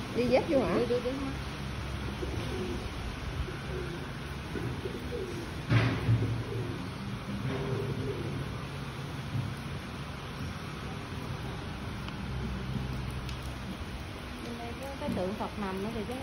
Đi dép vô hả? Đi. Bên đây có cái tượng Phật nằm nữa thì chứ.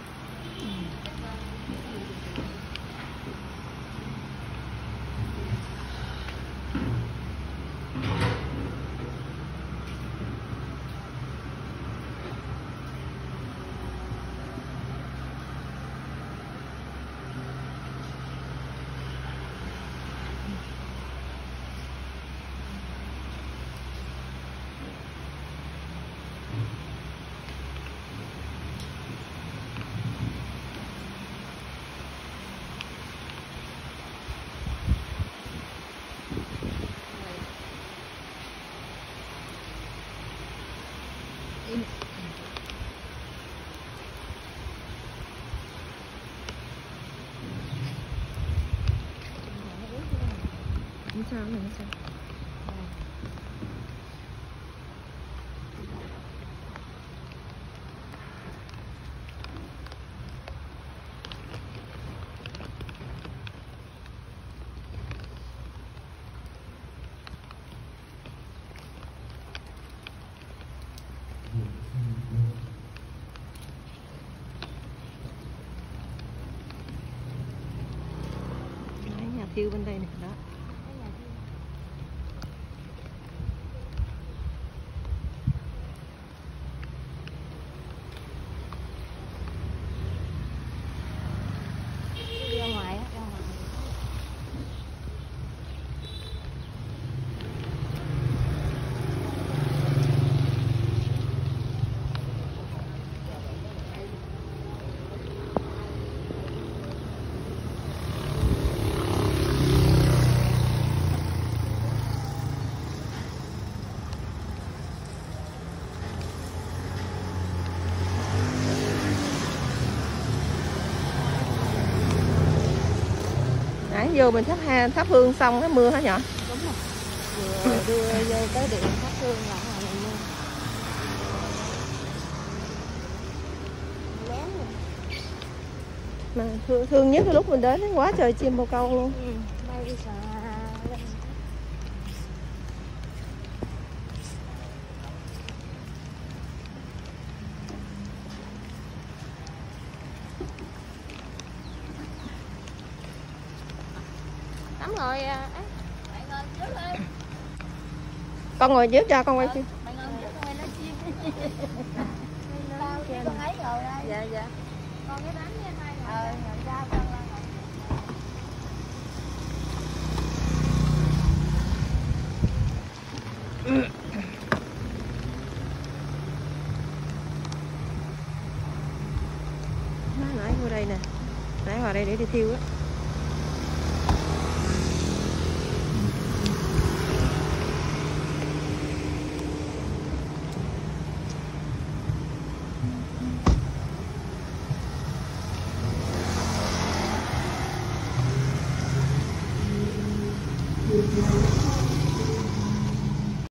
Không sao này, không sao. Đấy, nhà thiêu bên đây nè đó. Ra ngoài á, ra ngoài. Nãy vô mình thắp hương xong nó mưa hả nhỏ? Đúng rồi. Vừa đưa vô tới điện thắp hương là mình mua. Lén rồi. Mà thương nhất cái lúc mình đến quá trời chim bồ câu luôn. Bay đi xà lên. Tắm rồi bạn ngồi trước đi. Con ngồi trước cho con quay phim. Bạn ngồi trước con quay nói chim. Tao với con ấy rồi đây. Dạ dạ. Con cái đánh với hai ngồi. Ngồi ra con lên ngồi. Nãy vào đây nè. Nãy vào đây để đi thiêu á.